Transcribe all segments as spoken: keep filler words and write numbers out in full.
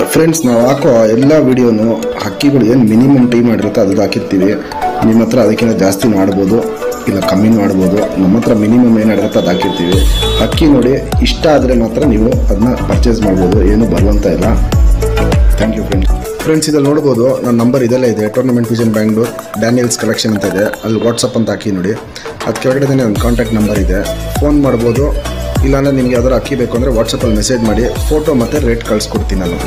Friends, ನಾವು ಹಾಕೋ ಎಲ್ಲ ವಿಡಿಯೋನು ಹಕ್ಕಿಗಳು ಏನು ಮಿನಿಮಮ್ ಟೈಮ್ ಮಾಡಿರುತ್ತೆ ಅದು ಹಾಕಿರ್ತೀವಿ. ನಿಮ್ಮ ಹತ್ರ ಅದಕ್ಕಿಂತ ಜಾಸ್ತಿ ಮಾಡ್ಬೋದು, ಇಲ್ಲ ಕಮ್ಮಿ ಮಾಡ್ಬೋದು. ನಮ್ಮ ಹತ್ರ ಮಿನಿಮಮ್ ಏನಿರುತ್ತೆ ಅದು ಹಾಕಿರ್ತೀವಿ. ಹಕ್ಕಿ ನೋಡಿ ಇಷ್ಟ ಆದರೆ ಮಾತ್ರ ನೀವು ಅದನ್ನ ಪರ್ಚೇಸ್ ಮಾಡ್ಬೋದು, ಏನು ಬರುವಂತ ಇಲ್ಲ. Thank you friends. ಫ್ರೆಂಡ್ಸ್, ಇದಲ್ಲಿ ನೋಡ್ಬೋದು ನನ್ನ ನಂಬರ್ ಇದೆಲ್ಲ ಇದೆ. Tournament vision Bangalore Daniels collection ಅಂತ ಇದೆ. ಅಲ್ಲಿ ವಾಟ್ಸಪ್ ಅಂತ ಹಾಕಿ ನೋಡಿ. ಅದು ಕೆಳಗಡೆ ನನ್ನ ಕಾಂಟ್ಯಾಕ್ಟ್ ನಂಬರ್ ಇದೆ, ಫೋನ್ ಮಾಡ್ಬೋದು. ಇಲ್ಲಾಂದರೆ ನಿಮ್ಗೆ ಯಾವ್ದಾರು ಅಕ್ಕಿ ಬೇಕು ಅಂದರೆ ವಾಟ್ಸಪ್ಪಲ್ಲಿ ಮೆಸೇಜ್ ಮಾಡಿ ಫೋಟೋ ಮತ್ತು ರೇಟ್ ಕಳಿಸ್ಕೊಡ್ತೀನಿ ನಾನು.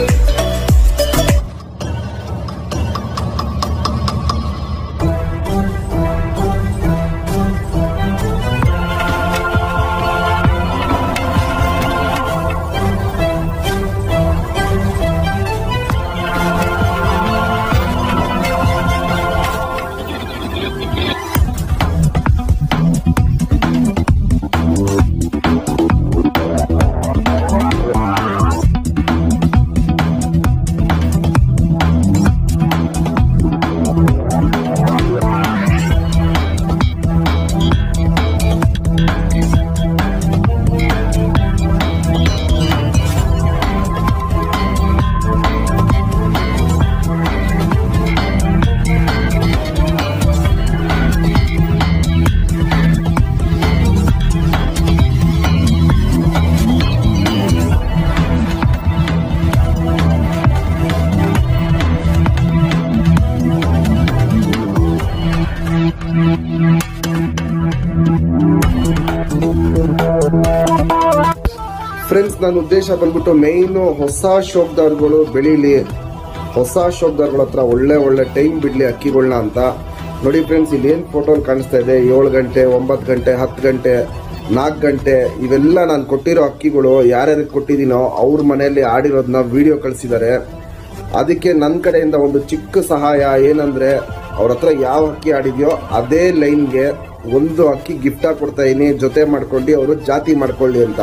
ಫ್ರೆಂಡ್ಸ್, ನನ್ನ ಉದ್ದೇಶ ಬಂದ್ಬಿಟ್ಟು ಮೇಯ್ನು ಹೊಸ ಶೋಕ್ದಾರ್ಗಳು ಬೆಳೀಲಿ, ಹೊಸ ಶೋಕ್ದಾರ್ಗಳ ಹತ್ರ ಒಳ್ಳೆ ಒಳ್ಳೆ ಟೈಮ್ ಬಿಡಲಿ ಅಕ್ಕಿಗಳನ್ನ ಅಂತ. ನೋಡಿ ಫ್ರೆಂಡ್ಸ್, ಇಲ್ಲಿ ಏನು ಫೋಟೋ ಕಾಣಿಸ್ತಾ ಇದೆ, ಏಳು ಗಂಟೆ ಒಂಬತ್ತು ಗಂಟೆ ಹತ್ತು ಗಂಟೆ ನಾಲ್ಕು ಗಂಟೆ ಇವೆಲ್ಲ ನಾನು ಕೊಟ್ಟಿರೋ ಅಕ್ಕಿಗಳು ಯಾರ್ಯಾರಿಗೆ ಕೊಟ್ಟಿದ್ದೀನೋ ಅವ್ರ ಮನೆಯಲ್ಲಿ ಆಡಿರೋದನ್ನ ವಿಡಿಯೋ ಕಳಿಸಿದ್ದಾರೆ. ಅದಕ್ಕೆ ನನ್ನ ಕಡೆಯಿಂದ ಒಂದು ಚಿಕ್ಕ ಸಹಾಯ ಏನಂದರೆ, ಅವ್ರ ಹತ್ರ ಯಾವ ಅಕ್ಕಿ ಆಡಿದೆಯೋ ಅದೇ ಲೈನ್ಗೆ ಒಂದು ಅಕ್ಕಿ ಗಿಫ್ಟಾಗಿ ಕೊಡ್ತಾ ಇದೀನಿ. ಜೊತೆ ಮಾಡ್ಕೊಂಡು ಅವರು ಜಾತಿ ಮಾಡ್ಕೊಳ್ಳಿ ಅಂತ.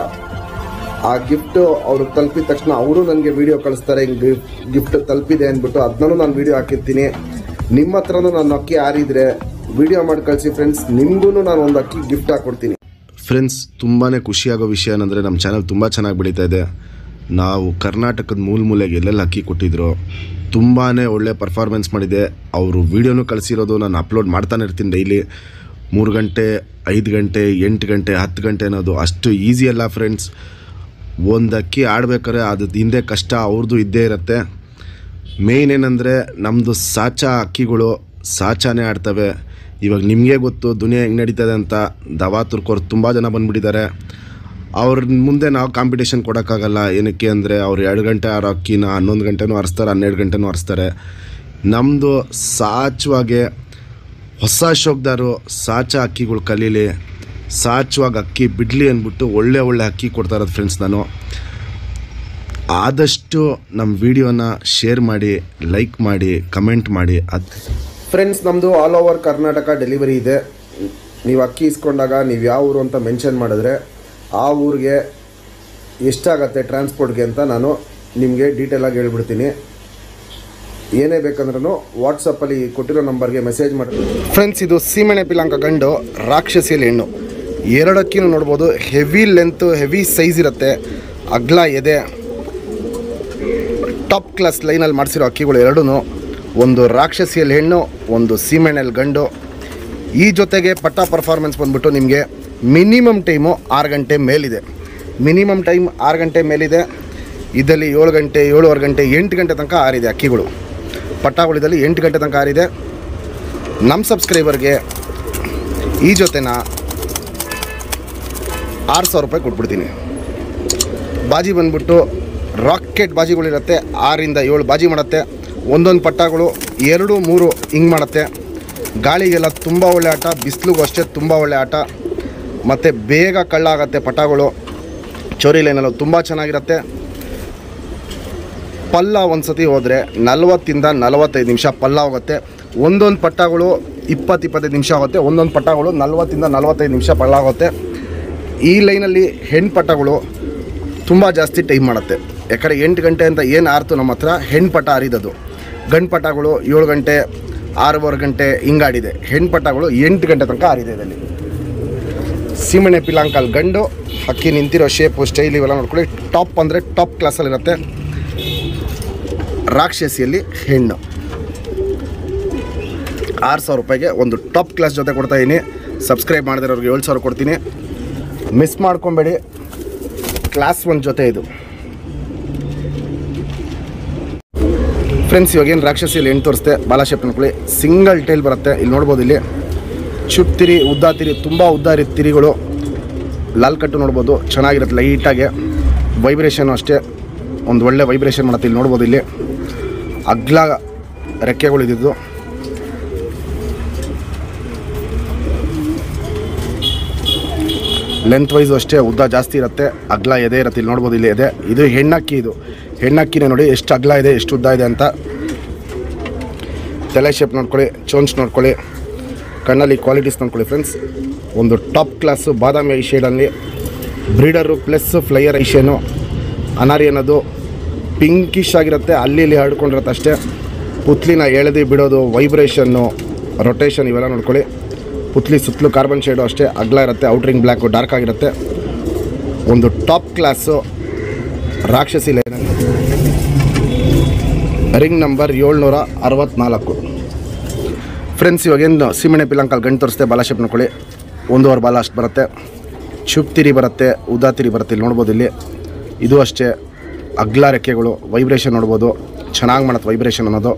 ಆ ಗಿಫ್ಟು ಅವ್ರಿಗೆ ತಲುಪಿದ ತಕ್ಷಣ ಅವರು ನನಗೆ ವಿಡಿಯೋ ಕಳಿಸ್ತಾರೆ, ಹಿಂಗೆ ಗಿಫ್ಟ್ ತಲುಪಿದೆ ಅಂದ್ಬಿಟ್ಟು. ಅದನ್ನೂ ನಾನು ವಿಡಿಯೋ ಹಾಕಿರ್ತೀನಿ. ನಿಮ್ಮ ಹತ್ರನೂ ನಾನು ಅಕ್ಕಿ ಆರಿದ್ರೆ ವಿಡಿಯೋ ಮಾಡಿ ಕಳಿಸಿ ಫ್ರೆಂಡ್ಸ್, ನಿಮಗೂ ನಾನು ಒಂದು ಅಕ್ಕಿ ಗಿಫ್ಟ್ ಹಾಕ್ಕೊಡ್ತೀನಿ. ಫ್ರೆಂಡ್ಸ್, ತುಂಬಾ ಖುಷಿಯಾಗೋ ವಿಷಯ ಏನಂದರೆ ನಮ್ಮ ಚಾನಲ್ ತುಂಬ ಚೆನ್ನಾಗಿ ಬೆಳೀತಾ ಇದೆ. ನಾವು ಕರ್ನಾಟಕದ ಮೂಲ ಮೂಲೆಗೆ ಎಲ್ಲೆಲ್ಲಿ ಅಕ್ಕಿ ಕೊಟ್ಟಿದ್ರು ತುಂಬಾ ಒಳ್ಳೆ ಪರ್ಫಾರ್ಮೆನ್ಸ್ ಮಾಡಿದೆ. ಅವರು ವೀಡಿಯೋನೂ ಕಳಿಸಿರೋದು ನಾನು ಅಪ್ಲೋಡ್ ಮಾಡ್ತಾನೆ ಇರ್ತೀನಿ ಡೈಲಿ. ಮೂರು ಗಂಟೆ ಐದು ಗಂಟೆ ಎಂಟು ಗಂಟೆ ಹತ್ತು ಗಂಟೆ ಅನ್ನೋದು ಅಷ್ಟು ಈಸಿ ಅಲ್ಲ ಫ್ರೆಂಡ್ಸ್. ಒಂದು ಅಕ್ಕಿ ಆಡ್ಬೇಕಾದ್ರೆ ಅದು ಹಿಂದೆ ಕಷ್ಟ ಅವ್ರದ್ದು ಇದ್ದೇ ಇರುತ್ತೆ. ಮೇಯ್ನ್ ಏನಂದರೆ ನಮ್ಮದು ಸಾಚಾ ಅಕ್ಕಿಗಳು ಸಾಚಾನೇ ಆಡ್ತವೆ. ಇವಾಗ ನಿಮಗೆ ಗೊತ್ತು ದುನಿಯಾ ಹೆಂಗೆ ನಡೀತದೆ ಅಂತ. ದವಾ ತುರ್ಕೋರು ತುಂಬ ಜನ ಬಂದುಬಿಟ್ಟಿದ್ದಾರೆ. ಅವ್ರ ಮುಂದೆ ನಾವು ಕಾಂಪಿಟೇಷನ್ ಕೊಡೋಕ್ಕಾಗಲ್ಲ. ಏನಕ್ಕೆ ಅಂದರೆ ಅವ್ರು ಎರಡು ಗಂಟೆ ಆರೋ ಅಕ್ಕಿನ ಹನ್ನೊಂದು ಗಂಟೆನೂ ಹರಿಸ್ತಾರೆ, ಹನ್ನೆರಡು ಗಂಟೆನೂ ಹರಿಸ್ತಾರೆ. ನಮ್ಮದು ಸಾಚವಾಗೆ ಹೊಸ ಶೋಕ್ದಾರು ಸಾಚಾ ಅಕ್ಕಿಗಳು ಕಲೀಲಿ, ಸಾಚುವಾಗ ಅಕ್ಕಿ ಬಿಡಲಿ ಅಂದ್ಬಿಟ್ಟು ಒಳ್ಳೆ ಒಳ್ಳೆ ಅಕ್ಕಿ ಕೊಡ್ತಾ ಇರೋದು ಫ್ರೆಂಡ್ಸ್. ನಾನು ಆದಷ್ಟು ನಮ್ಮ ವಿಡಿಯೋನ ಶೇರ್ ಮಾಡಿ, ಲೈಕ್ ಮಾಡಿ, ಕಮೆಂಟ್ ಮಾಡಿ. ಅದು ಫ್ರೆಂಡ್ಸ್, ನಮ್ಮದು ಆಲ್ ಓವರ್ ಕರ್ನಾಟಕ ಡೆಲಿವರಿ ಇದೆ. ನೀವು ಅಕ್ಕಿ ಇಸ್ಕೊಂಡಾಗ ನೀವು ಯಾವ ಊರು ಅಂತ ಮೆನ್ಷನ್ ಮಾಡಿದ್ರೆ ಆ ಊರಿಗೆ ಎಷ್ಟಾಗತ್ತೆ ಟ್ರಾನ್ಸ್ಪೋರ್ಟ್ಗೆ ಅಂತ ನಾನು ನಿಮಗೆ ಡೀಟೇಲಾಗಿ ಹೇಳ್ಬಿಡ್ತೀನಿ. ಏನೇ ಬೇಕಂದ್ರೂ ವಾಟ್ಸಪ್ಪಲ್ಲಿ ಕೊಟ್ಟಿರೋ ನಂಬರ್ಗೆ ಮೆಸೇಜ್ ಮಾಡಿ. ಫ್ರೆಂಡ್ಸ್, ಇದು ಸೀಮೆಣ್ಣೆ ಪಿಲಾಂಕ ಗಂಡು, ರಾಕ್ಷಸಿಯಲ್ಲಿ ಹೆಣ್ಣು. ಎರಡು ಅಕ್ಕಿನೂ ನೋಡ್ಬೋದು. ಹೆವಿ ಲೆಂತು, ಹೆವಿ ಸೈಜ್ ಇರುತ್ತೆ. ಅಗ್ಲ ಎದೆ, ಟಾಪ್ ಕ್ಲಾಸ್ ಲೈನಲ್ಲಿ ಮಾಡಿಸಿರೋ ಅಕ್ಕಿಗಳು ಎರಡೂ. ಒಂದು ರಾಕ್ಷಸಿಯಲ್ಲಿ ಹೆಣ್ಣು, ಒಂದು ಸೀಮೆಣ್ಣೆಯಲ್ಲಿ ಗಂಡು. ಈ ಜೊತೆಗೆ ಪಟ್ಟ ಪರ್ಫಾರ್ಮೆನ್ಸ್ ಬಂದ್ಬಿಟ್ಟು ನಿಮಗೆ ಮಿನಿಮಮ್ ಟೈಮು ಆರು ಗಂಟೆ ಮೇಲಿದೆ. ಮಿನಿಮಮ್ ಟೈಮ್ ಆರು ಗಂಟೆ ಮೇಲಿದೆ. ಇದರಲ್ಲಿ ಏಳು ಗಂಟೆ ಏಳುವರೆ ಗಂಟೆ ಎಂಟು ಗಂಟೆ ತನಕ ಆರಿದೆ ಅಕ್ಕಿಗಳು. ಪಟ್ಟಾಗಳಿದಲ್ಲಿ ಎಂಟು ಗಂಟೆ ತನಕ ಆರಿದೆ. ನಮ್ಮ ಸಬ್ಸ್ಕ್ರೈಬರ್ಗೆ ಈ ಜೊತೆನ ಆರು ಸಾವಿರ ರೂಪಾಯಿ ಕೊಟ್ಬಿಡ್ತೀನಿ. ಬಾಜಿ ಬಂದ್ಬಿಟ್ಟು ರಾಕೆಟ್ ಬಾಜಿಗಳಿರುತ್ತೆ. ಆರಿಂದ ಏಳು ಬಾಜಿ ಮಾಡುತ್ತೆ. ಒಂದೊಂದು ಪಟ್ಟಾಗಳು ಎರಡು ಮೂರು ಹಿಂಗೆ ಮಾಡುತ್ತೆ. ಗಾಳಿಗೆಲ್ಲ ತುಂಬ ಒಳ್ಳೆ ಆಟ, ಬಿಸಿಲಿಗೂ ಅಷ್ಟೇ ತುಂಬ ಒಳ್ಳೆ ಆಟ. ಮತ್ತು ಬೇಗ ಕಳ್ಳಾಗತ್ತೆ ಪಟ್ಟಾಗಳು. ಚೋರಿ ಲೈನಲ್ಲೂ ತುಂಬ ಚೆನ್ನಾಗಿರುತ್ತೆ. ಪಲ್ಲ ಒಂದು ಸತಿ ಹೋದರೆ ನಲ್ವತ್ತಿಂದ ನಲವತ್ತೈದು ನಿಮಿಷ ಪಲ್ಲ ಹೋಗುತ್ತೆ. ಒಂದೊಂದು ಪಟ್ಟಾಗಳು ಇಪ್ಪತ್ತು ಇಪ್ಪತ್ತೈದು ನಿಮಿಷ ಆಗುತ್ತೆ. ಒಂದೊಂದು ಪಟ್ಟಾಗಳು ನಲ್ವತ್ತಿಂದ ನಲವತ್ತೈದು ನಿಮಿಷ ಪಲ್ಲ ಆಗುತ್ತೆ. ಈ ಲೈನಲ್ಲಿ ಹೆಣ್ಣು ಪಟ್ಟಗಳು ತುಂಬ ಜಾಸ್ತಿ ಟೈಮ್ ಮಾಡುತ್ತೆ. ಯಾಕಂದರೆ ಎಂಟು ಗಂಟೆ ಅಂತ ಏನು ಆರ್ತು ನಮ್ಮ ಹತ್ರ ಹೆಣ್ಣು ಪಟ್ಟ ಆರಿದದು. ಗಂಡು ಪಟ್ಟಗಳು ಏಳು ಗಂಟೆ ಆರೂವರೆ ಗಂಟೆ ಹಿಂಗಾಡಿದೆ. ಹೆಣ್ಣು ಪಟ್ಟಗಳು ಎಂಟು ಗಂಟೆ ತನಕ ಆರಿದೆ. ಇದರಲ್ಲಿ ಸೀಮೆಣ್ಣೆ ಪಿಲಾಂಕಲ್ ಗಂಡು. ಹಕ್ಕಿ ನಿಂತಿರೋ ಶೇಪು ಸ್ಟೈಲ್ ಇವೆಲ್ಲ ನೋಡ್ಕೊಳ್ಳಿ. ಟಾಪ್ ಅಂದರೆ ಟಾಪ್ ಕ್ಲಾಸಲ್ಲಿರುತ್ತೆ. ರಾಕ್ಷಸಿಯಲ್ಲಿ ಹೆಣ್ಣು. ಆರು ಸಾವಿರ ರೂಪಾಯಿಗೆ ಒಂದು ಟಾಪ್ ಕ್ಲಾಸ್ ಜೊತೆ ಕೊಡ್ತಾಯಿದ್ದೀನಿ. ಸಬ್ಸ್ಕ್ರೈಬ್ ಮಾಡಿದಿರೋರಿಗೆ ಏಳು ಸಾವಿರ ಕೊಡ್ತೀನಿ, ಮಿಸ್ ಮಾಡ್ಕೊಬೇಡಿ. ಕ್ಲಾಸ್ ಒನ್ ಜೊತೆ ಇದು ಫ್ರೆಂಡ್ಸ್. ಇವಾಗೇನು ರಾಕ್ಷಸಿಯಲ್ಲಿ ಹೆಣ್ಣು ತೋರಿಸ್ತೆ, ಬಾಲ ಶೇಪ್ ಅನ್ಕೊಳ್ಳಿ, ಸಿಂಗಲ್ ಟೈಲ್ ಬರುತ್ತೆ. ಇಲ್ಲಿ ನೋಡ್ಬೋದು, ಇಲ್ಲಿ ಚುಪ್ ತಿರಿ, ಉದ್ದ ತಿರಿ, ತುಂಬ ಉದ್ದ ಇರೋ ತಿರಿಗಳು, ಲಾಲ್ ಕಟ್ಟು ನೋಡ್ಬೋದು, ಚೆನ್ನಾಗಿರುತ್ತೆ ಲೈಟಾಗೆ. ವೈಬ್ರೇಷನು ಅಷ್ಟೇ ಒಂದು ಒಳ್ಳೆ ವೈಬ್ರೇಷನ್ ಮಾಡುತ್ತೆ. ಇಲ್ಲಿ ನೋಡ್ಬೋದು, ಇಲ್ಲಿ ಅಗ್ಲ ರೆಕ್ಕೆಗಳು ಇದ್ದಿದ್ದು. ಲೆಂತ್ ವೈಸು ಅಷ್ಟೇ ಉದ್ದ ಜಾಸ್ತಿ ಇರುತ್ತೆ, ಅಗ್ಲ ಎದೆ ಇರುತ್ತೆ. ಇಲ್ಲಿ ನೋಡ್ಬೋದು, ಇಲ್ಲಿ ಎದೆ. ಇದು ಹೆಣ್ಣಕ್ಕಿ, ಇದು ಹೆಣ್ಣಕ್ಕಿನೇ ನೋಡಿ ಎಷ್ಟು ಅಗ್ಲ ಇದೆ, ಎಷ್ಟು ಉದ್ದ ಇದೆ ಅಂತ. ತಲೆ ಶೇಪ್ ನೋಡ್ಕೊಳ್ಳಿ, ಚೋನ್ಸ್ ನೋಡ್ಕೊಳ್ಳಿ, ಕಣ್ಣಲ್ಲಿ ಕ್ವಾಲಿಟೀಸ್ ನೋಡ್ಕೊಳ್ಳಿ ಫ್ರೆಂಡ್ಸ್. ಒಂದು ಟಾಪ್ ಕ್ಲಾಸು ಬಾದಾಮಿ ಐ ಶೇಡಲ್ಲಿ ಬ್ರೀಡರು ಪ್ಲಸ್ ಫ್ಲೈಯರ್ ಐಶೇನು. ಅನಾರಿ ಅನ್ನೋದು ಪಿಂಕಿಶ್ ಆಗಿರುತ್ತೆ, ಅಲ್ಲಿ ಇಲ್ಲಿ ಹರಡ್ಕೊಂಡಿರುತ್ತೆ ಅಷ್ಟೇ. ಪುತ್ಲಿನ ಎಳೆದು ಬಿಡೋದು, ವೈಬ್ರೇಷನ್ನು, ರೊಟೇಷನ್ ಇವೆಲ್ಲ ನೋಡ್ಕೊಳ್ಳಿ. ಪುತ್ಲಿ ಸುತ್ತಲೂ ಕಾರ್ಬನ್ ಶೇಡು ಅಷ್ಟೇ ಅಗ್ಲ ಇರುತ್ತೆ, ಔಟ್ರಿಂಗ್ ಬ್ಲ್ಯಾಕು ಡಾರ್ಕ್ ಆಗಿರುತ್ತೆ. ಒಂದು ಟಾಪ್ ಕ್ಲಾಸು ರಾಕ್ಷಸಿ ಲೈನಲ್ಲಿ ರಿಂಗ್ ನಂಬರ್ ಏಳ್ನೂರ ಅರವತ್ತ್ನಾಲ್ಕು ಫ್ರೆಂಡ್ಸ್. ಇವಾಗೇನು ಸೀಮೆಣ್ಣೆ ಪಿಲಂಕಲ್ ಗಂಟು ತೋರಿಸ್ತೆ, ಬಾಲ ಶೇಪ್ ನೋಡ್ಕೊಳ್ಳಿ. ಒಂದೂವರೆ ಬಾಲ ಅಷ್ಟು ಬರುತ್ತೆ, ಚುಪ್ ತಿರಿ ಬರುತ್ತೆ, ಉದಾ ತಿರಿ ಬರುತ್ತೆ. ಇಲ್ಲಿ ನೋಡ್ಬೋದು, ಇಲ್ಲಿ ಇದು ಅಷ್ಟೇ ಅಗ್ಲ ರೆಕ್ಕೆಗಳು, ವೈಬ್ರೇಷನ್ ನೋಡ್ಬೋದು, ಚೆನ್ನಾಗಿ ಮಾಡುತ್ತೆ ವೈಬ್ರೇಷನ್ ಅನ್ನೋದು.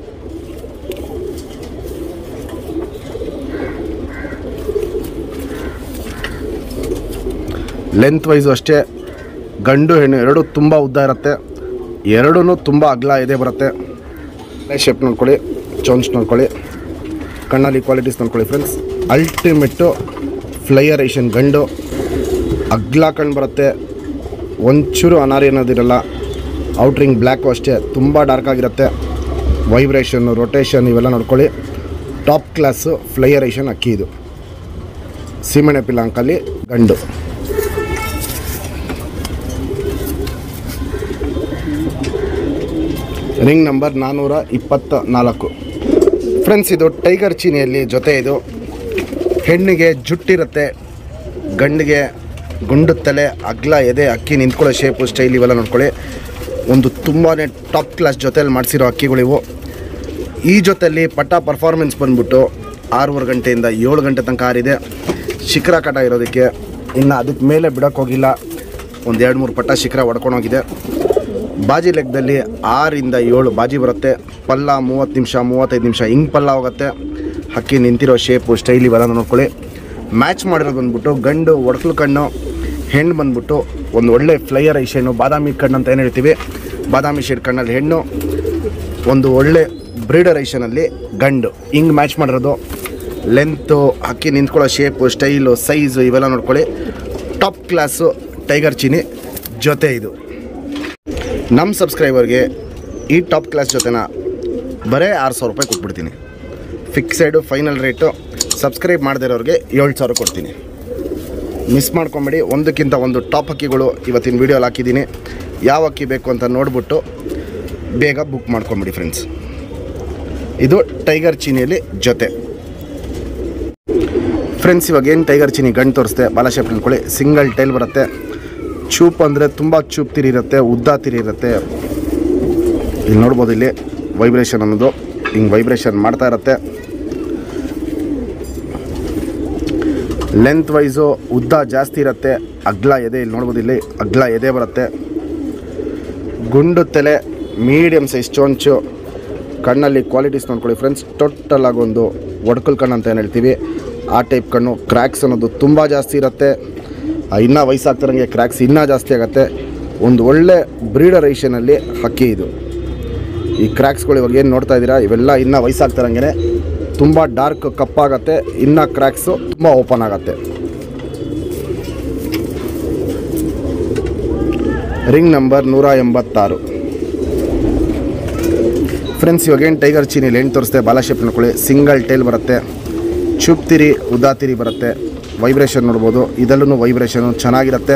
ಲೆಂತ್ ವೈಸು ಅಷ್ಟೇ ಗಂಡು ಹೆಣ್ಣು ಎರಡೂ ತುಂಬ ಉದ್ದ ಇರುತ್ತೆ, ಎರಡೂ ತುಂಬ ಅಗ್ಲ ಇದೆ ಬರುತ್ತೆ. ಶೇಪ್ ನೋಡ್ಕೊಳ್ಳಿ, ಚೋನ್ಸ್ ನೋಡ್ಕೊಳ್ಳಿ, ಕಣ್ಣಲ್ಲಿ ಕ್ವಾಲಿಟೀಸ್ ನೋಡ್ಕೊಳ್ಳಿ ಫ್ರೆಂಡ್ಸ್. ಅಲ್ಟಿಮೇಟು ಫ್ಲೈಯರ್ ಏಷನ್ ಗಂಡು, ಅಗ್ಲ ಕಣ್ಣು ಬರುತ್ತೆ, ಒಂಚೂರು ಅನಾರಿ ಅನ್ನೋದಿರಲ್ಲ. ಔಟ್ರಿಂಗ್ ಬ್ಲ್ಯಾಕು ಅಷ್ಟೇ ತುಂಬ ಡಾರ್ಕ್ ಆಗಿರುತ್ತೆ. ವೈಬ್ರೇಷನ್ನು, ರೊಟೇಷನ್ ಇವೆಲ್ಲ ನೋಡ್ಕೊಳ್ಳಿ. ಟಾಪ್ ಕ್ಲಾಸು ಫ್ಲೈಯರ್ ಏಷನ್ ಅಕ್ಕಿ ಇದು. ಸೀಮೆಣ್ಣೆ ಪಿಲಾಂಕಲ್ಲಿ ಗಂಡು. ರಿಂಗ್ ನಂಬರ್ ನಾನ್ನೂರ ಇಪ್ಪತ್ತ ನಾಲ್ಕು ಫ್ರೆಂಡ್ಸ್. ಇದು ಟೈಗರ್ ಚೀನಿಯಲ್ಲಿ ಜೊತೆ. ಇದು ಹೆಣ್ಣಿಗೆ ಜುಟ್ಟಿರುತ್ತೆ, ಗಂಡಿಗೆ ಗುಂಡು ತಲೆ, ಅಗ್ಲ ಎದೆ, ಅಕ್ಕಿ ನಿಂತ್ಕೊಳ್ಳೋ ಶೇಪು, ಸ್ಟೈಲ್ ಇವೆಲ್ಲ ನೋಡ್ಕೊಳ್ಳಿ. ಒಂದು ತುಂಬಾ ಟಾಪ್ ಕ್ಲಾಸ್ ಜೊತೆಯಲ್ಲಿ ಮಾಡಿಸಿರೋ ಅಕ್ಕಿಗಳಿವು. ಈ ಜೊತೆಯಲ್ಲಿ ಪಟ್ಟ ಪರ್ಫಾರ್ಮೆನ್ಸ್ ಬಂದ್ಬಿಟ್ಟು ಆರೂವರೆ ಗಂಟೆಯಿಂದ ಏಳು ಗಂಟೆ ತನಕ ಆರಿದೆ. ಶಿಖರ ಕಟ ಇರೋದಕ್ಕೆ ಇನ್ನು ಅದಕ್ಕೆ ಮೇಲೆ ಬಿಡೋಕ್ಕೋಗಿಲ್ಲ. ಒಂದು ಎರಡು ಮೂರು ಪಟ್ಟ ಶಿಖರ ಹೊಡ್ಕೊಂಡೋಗಿದೆ. ಬಾಜಿ ಲೆಕ್ಕದಲ್ಲಿ ಆರಿಂದ ಏಳು ಬಾಜಿ ಬರುತ್ತೆ. ಪಲ್ಲ ಮೂವತ್ತು ನಿಮಿಷ ಮೂವತ್ತೈದು ನಿಮಿಷ ಹಿಂಗೆ ಪಲ್ಲ ಹೋಗುತ್ತೆ. ಹಕ್ಕಿ ನಿಂತಿರೋ ಶೇಪು, ಸ್ಟೈಲ್ ಇವೆಲ್ಲ ನೋಡ್ಕೊಳ್ಳಿ. ಮ್ಯಾಚ್ ಮಾಡಿರೋದು ಬಂದ್ಬಿಟ್ಟು ಗಂಡು ಒಡಕಲು ಕಣ್ಣು, ಹೆಣ್ಣು ಬಂದ್ಬಿಟ್ಟು ಒಂದು ಒಳ್ಳೆ ಫ್ಲೈಯರ್ ಐಶೇನು, ಬಾದಾಮಿ ಕಣ್ಣು ಅಂತ ಏನು ಹೇಳ್ತೀವಿ, ಬಾದಾಮಿ ಶೇಡ್ ಕಣ್ಣಲ್ಲಿ ಹೆಣ್ಣು, ಒಂದು ಒಳ್ಳೆ ಬ್ರೀಡರ್ ಐಶನಲ್ಲಿ ಗಂಡು. ಹಿಂಗೆ ಮ್ಯಾಚ್ ಮಾಡಿರೋದು. ಲೆಂತು, ಹಕ್ಕಿ ನಿಂತ್ಕೊಳ್ಳೋ ಶೇಪು, ಸ್ಟೈಲು, ಸೈಜು ಇವೆಲ್ಲ ನೋಡ್ಕೊಳ್ಳಿ. ಟಾಪ್ ಕ್ಲಾಸು ಟೈಗರ್ ಚೀನಿ ಜೊತೆ ಇದು. ನಮ್ಮ ಸಬ್ಸ್ಕ್ರೈಬರ್ಗೆ ಈ ಟಾಪ್ ಕ್ಲಾಸ್ ಜೊತೆನ ಬರೀ ಆರು ಸಾವಿರ ರೂಪಾಯಿ ಕೊಟ್ಬಿಡ್ತೀನಿ. Fixed final rate. ಸಬ್ಸ್ಕ್ರೈಬ್ ಮಾಡದಿರೋರಿಗೆ ಏಳು ಸಾವಿರ ಕೊಡ್ತೀನಿ. ಮಿಸ್ ಮಾಡ್ಕೊಂಬೇಡಿ. ಒಂದಕ್ಕಿಂತ ಒಂದು ಟಾಪ್ ಅಕ್ಕಿಗಳು ಇವತ್ತಿನ ವೀಡಿಯೋಲಿ ಹಾಕಿದ್ದೀನಿ. ಯಾವ ಅಕ್ಕಿ ಬೇಕು ಅಂತ ನೋಡಿಬಿಟ್ಟು ಬೇಗ ಬುಕ್ ಮಾಡ್ಕೊಂಬಿಡಿ ಫ್ರೆಂಡ್ಸ್. ಇದು ಟೈಗರ್ ಚೀನಿಯಲ್ಲಿ ಜೊತೆ ಫ್ರೆಂಡ್ಸ್. ಇವಾಗ ಏನು ಟೈಗರ್ ಚೀನಿ ಗಂಡು ತೋರಿಸ್ತೆ, ಬಾಲ ಶೇಪ್ ಅಂದ್ಕೊಳ್ಳಿ. ಸಿಂಗಲ್ ಟೈಲ್ ಬರುತ್ತೆ. ಚೂಪ್ ಅಂದರೆ ತುಂಬ ಚೂಪ್ ತಿರಿ ಇರುತ್ತೆ, ಉದ್ದ ತಿರಿ ಇರುತ್ತೆ. ಇಲ್ಲಿ ನೋಡ್ಬೋದು, ಇಲ್ಲಿ ವೈಬ್ರೇಷನ್ ಅನ್ನೋದು ಹಿಂಗೆ ವೈಬ್ರೇಷನ್ ಮಾಡ್ತಾ ಇರುತ್ತೆ. ಲೆಂತ್ ವೈಸು ಉದ್ದ ಜಾಸ್ತಿ ಇರುತ್ತೆ, ಅಗ್ಲ ಎದೆ. ಇಲ್ಲಿ ನೋಡ್ಬೋದು, ಇಲ್ಲಿ ಅಗ್ಲ ಎದೆ ಬರುತ್ತೆ. ಗುಂಡು ತಲೆ, ಮೀಡಿಯಮ್ ಸೈಜ್ ಚೊಂಚು. ಕಣ್ಣಲ್ಲಿ ಕ್ವಾಲಿಟೀಸ್ ನೋಡ್ಕೊಳ್ಳಿ ಫ್ರೆಂಡ್ಸ್. ಟೋಟಲ್ ಆಗೊಂದು ಒಡ್ಕಲ್ ಕಣ್ಣು ಅಂತ ಏನು ಹೇಳ್ತೀವಿ, ಆ ಟೈಪ್ ಕಣ್ಣು. ಕ್ರ್ಯಾಕ್ಸ್ ಅನ್ನೋದು ತುಂಬ ಜಾಸ್ತಿ ಇರುತ್ತೆ. ಇನ್ನೂ ವಯಸ್ಸಾಗ್ತಿರಂಗೆ ಕ್ರ್ಯಾಕ್ಸ್ ಇನ್ನೂ ಜಾಸ್ತಿ ಆಗುತ್ತೆ. ಒಂದು ಒಳ್ಳೆ ಬ್ರೀಡರ್ ಐಶನಲ್ಲಿ ಹಕ್ಕಿ ಇದು. ಈ ಕ್ರ್ಯಾಕ್ಸ್ಗಳು ಇವಾಗ ಏನು ನೋಡ್ತಾ ಇದ್ದೀರಾ, ಇವೆಲ್ಲ ಇನ್ನೂ ವಯಸ್ಸಾಗ್ತಿರಂಗೆ ತುಂಬ ಡಾರ್ಕ್ ಕಪ್ಪಾಗತ್ತೆ, ಇನ್ನೂ ಕ್ರ್ಯಾಕ್ಸು ತುಂಬ ಓಪನ್ ಆಗುತ್ತೆ. ರಿಂಗ್ ನಂಬರ್ ನೂರ ಎಂಬತ್ತಾರು ಫ್ರೆಂಡ್ಸ್. ಇವಾಗೇನು ಟೈಗರ್ ಚೀನಿಲಿ ಹೆಣ್ಣು ತೋರಿಸ್ತೆ, ಬಾಲ ಶೇಪ್ ನೋಡ್ಕೊಳ್ಳಿ. ಸಿಂಗಲ್ ಟೈಲ್ ಬರುತ್ತೆ, ಚುಪ್ ತಿರಿ, ಉದಾ ತಿರಿ ಬರುತ್ತೆ. ವೈಬ್ರೇಷನ್ ನೋಡ್ಬೋದು, ಇದರಲ್ಲೂ ವೈಬ್ರೇಷನು ಚೆನ್ನಾಗಿರುತ್ತೆ.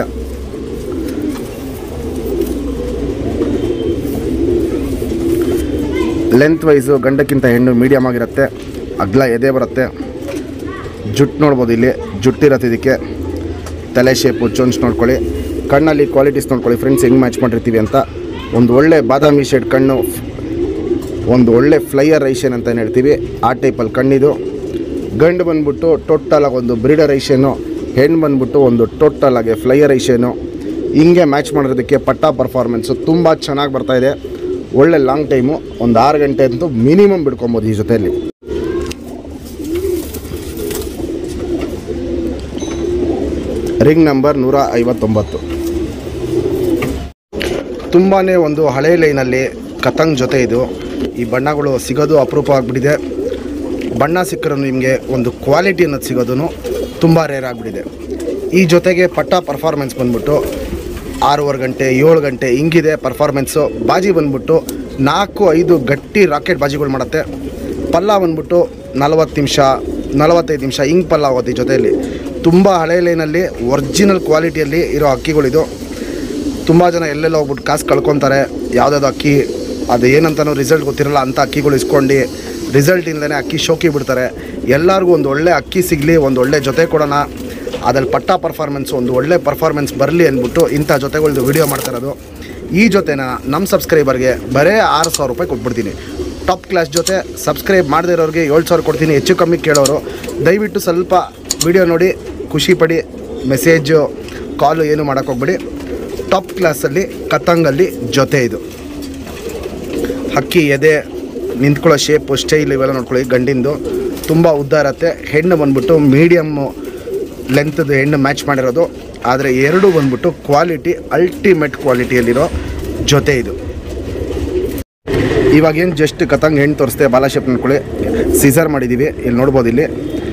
ಲೆಂತ್ ವೈಸು ಗಂಡಕ್ಕಿಂತ ಹೆಣ್ಣು ಮೀಡಿಯಮ್ ಆಗಿರುತ್ತೆ, ಅಗ್ಲ ಎದೆ ಬರುತ್ತೆ. ಜುಟ್ಟು ನೋಡ್ಬೋದು, ಇಲ್ಲಿ ಜುಟ್ಟಿರುತ್ತೆ ಇದಕ್ಕೆ. ತಲೆ ಶೇಪು, ಚೊಂಚ್ ನೋಡ್ಕೊಳ್ಳಿ. ಕಣ್ಣಲ್ಲಿ ಕ್ವಾಲಿಟೀಸ್ ನೋಡ್ಕೊಳ್ಳಿ ಫ್ರೆಂಡ್ಸ್, ಹೆಂಗೆ ಮ್ಯಾಚ್ ಮಾಡಿರ್ತೀವಿ ಅಂತ. ಒಂದು ಒಳ್ಳೆ ಬಾದಾಮಿ ಶೇಡ್ ಕಣ್ಣು, ಒಂದು ಒಳ್ಳೆ ಫ್ಲೈಯರ್ ಐಷನ್ ಅಂತ ಏನು ಹೇಳ್ತೀವಿ ಆ ಟೈಪಲ್ಲಿ ಕಣ್ಣಿದು. ಗಂಡು ಬಂದ್ಬಿಟ್ಟು ಟೋಟಲಾಗಿ ಒಂದು ಬ್ರೀಡರ್ ಐಷನು, ಹೆಣ್ಣು ಬಂದ್ಬಿಟ್ಟು ಒಂದು ಟೋಟಲ್ ಆಗಿ ಫ್ಲೈಯರ್ ಐಷನು. ಹಿಂಗೆ ಮ್ಯಾಚ್ ಮಾಡೋದಕ್ಕೆ ಪಟ್ಟ ಪರ್ಫಾರ್ಮೆನ್ಸು ತುಂಬ ಚೆನ್ನಾಗಿ ಬರ್ತಾಯಿದೆ. ಒಳ್ಳೆ ಲಾಂಗ್ ಟೈಮು, ಒಂದು ಆರು ಗಂಟೆ ಅಂತೂ ಮಿನಿಮಮ್ ಬಿಡ್ಕೊಬೋದು ಈ ಜೊತೆಯಲ್ಲಿ. ರಿಂಗ್ ನಂಬರ್ ನೂರ ಐವತ್ತೊಂಬತ್ತು. ತುಂಬಾ ಒಂದು ಹಳೆ ಲೈನಲ್ಲಿ ಕತಂಗ್ ಜೊತೆ ಇದು. ಈ ಬಣ್ಣಗಳು ಸಿಗೋದು ಅಪರೂಪ ಆಗಿಬಿಟ್ಟಿದೆ. ಬಣ್ಣ ಸಿಕ್ಕರೂ ನಿಮಗೆ ಒಂದು ಕ್ವಾಲಿಟಿ ಅನ್ನೋದು ಸಿಗೋದು ತುಂಬ ರೇರ್ ಆಗಿಬಿಟ್ಟಿದೆ. ಈ ಜೊತೆಗೆ ಪಟ್ಟ ಪರ್ಫಾರ್ಮೆನ್ಸ್ ಬಂದ್ಬಿಟ್ಟು ಆರೂವರೆ ಗಂಟೆ ಏಳು ಗಂಟೆ ಹಿಂಗಿದೆ ಪರ್ಫಾರ್ಮೆನ್ಸು. ಬಾಜಿ ಬಂದ್ಬಿಟ್ಟು ನಾಲ್ಕು ಐದು ಗಟ್ಟಿ ರಾಕೆಟ್ ಬಾಜಿಗಳು ಮಾಡುತ್ತೆ. ಪಲ್ಲ ಬಂದ್ಬಿಟ್ಟು ನಲವತ್ತು ನಿಮಿಷ ನಲವತ್ತೈದು ನಿಮಿಷ ಹಿಂಗೆ ಪಲ್ಲ ಆಗುತ್ತೆ. ಈ ಜೊತೆಯಲ್ಲಿ ತುಂಬ ಹಳೆ ಲೈನಲ್ಲಿ ಒರಿಜಿನಲ್ ಕ್ವಾಲಿಟಿಯಲ್ಲಿ ಇರೋ ಅಕ್ಕಿಗಳಿದು. ತುಂಬ ಜನ ಎಲ್ಲೆಲ್ಲ ಹೋಗ್ಬಿಟ್ಟು ಕಾಸು ಕಳ್ಕೊತಾರೆ. ಯಾವುದಾದ್ರು ಅಕ್ಕಿ ಅದು ಏನಂತನೂ ರಿಸಲ್ಟ್ ಗೊತ್ತಿರಲ್ಲ ಅಂತ ಅಕ್ಕಿಗಳು ಇಸ್ಕೊಂಡು ರಿಸಲ್ಟ್ ಇಲ್ಲದೇ ಅಕ್ಕಿ ಶೋಕಿ ಬಿಡ್ತಾರೆ. ಎಲ್ಲರಿಗೂ ಒಂದು ಒಳ್ಳೆ ಅಕ್ಕಿ ಸಿಗಲಿ, ಒಂದು ಒಳ್ಳೆ ಜೊತೆ ಕೊಡೋಣ, ಅದ್ರಲ್ಲಿ ಪಟ್ಟ ಪರ್ಫಾರ್ಮೆನ್ಸ್ ಒಂದು ಒಳ್ಳೆ ಪರ್ಫಾರ್ಮೆನ್ಸ್ ಬರಲಿ ಅಂದ್ಬಿಟ್ಟು ಇಂಥ ಜೊತೆಗಳ್ದು ವಿಡಿಯೋ ಮಾಡ್ತಾಯಿರೋದು. ಈ ಜೊತೆನ ನಮ್ಮ ಸಬ್ಸ್ಕ್ರೈಬರ್ಗೆ ಬರೀ ಆರು ಸಾವಿರ ರೂಪಾಯಿ ಕೊಟ್ಬಿಡ್ತೀನಿ. ಟಾಪ್ ಕ್ಲಾಸ್ ಜೊತೆ ಸಬ್ಸ್ಕ್ರೈಬ್ ಮಾಡದೇ ಇರೋರಿಗೆ ಏಳು ಸಾವಿರ ಕೊಡ್ತೀನಿ. ಹೆಚ್ಚು ಕಮ್ಮಿ ಕೇಳೋರು ದಯವಿಟ್ಟು ಸ್ವಲ್ಪ ವಿಡಿಯೋ ನೋಡಿ ಖುಷಿ ಪಡಿ. ಮೆಸೇಜು ಕಾಲು ಏನು ಮಾಡೋಕ್ಕೋಗ್ಬಿಡಿ. ಟಾಪ್ ಕ್ಲಾಸಲ್ಲಿ ಕತಂಗಲ್ಲಿ ಜೊತೆ ಇದು. ಹಕ್ಕಿ ಎದೆ ನಿಂತ್ಕೊಳ್ಳೋ ಶೇಪು ಸ್ಟೈಲ್ ಇವೆಲ್ಲ ನೋಡ್ಕೊಳ್ಳಿ. ಗಂಡಿಂದು ತುಂಬ ಉದ್ದ ಇರುತ್ತೆ. ಹೆಣ್ಣು ಬಂದ್ಬಿಟ್ಟು ಮೀಡಿಯಮ್ಮು ಲೆಂತ್ದು ಹೆಣ್ಣು ಮ್ಯಾಚ್ ಮಾಡಿರೋದು. ಆದರೆ ಎರಡೂ ಬಂದ್ಬಿಟ್ಟು ಕ್ವಾಲಿಟಿ ಅಲ್ಟಿಮೇಟ್ ಕ್ವಾಲಿಟಿಯಲ್ಲಿರೋ ಜೊತೆ ಇದು. ಇವಾಗೇನು ಜಸ್ಟ್ ಕತಂಗ್ ಹೆಣ್ಣು ತೋರಿಸ್ತೆ ಬಾಲ ಶೇಪ್ ನೋಡ್ಕೊಳ್ಳಿ. ಸೀಸರ್ ಮಾಡಿದ್ದೀವಿ, ಇಲ್ಲಿ ನೋಡ್ಬೋದು. ಇಲ್ಲಿ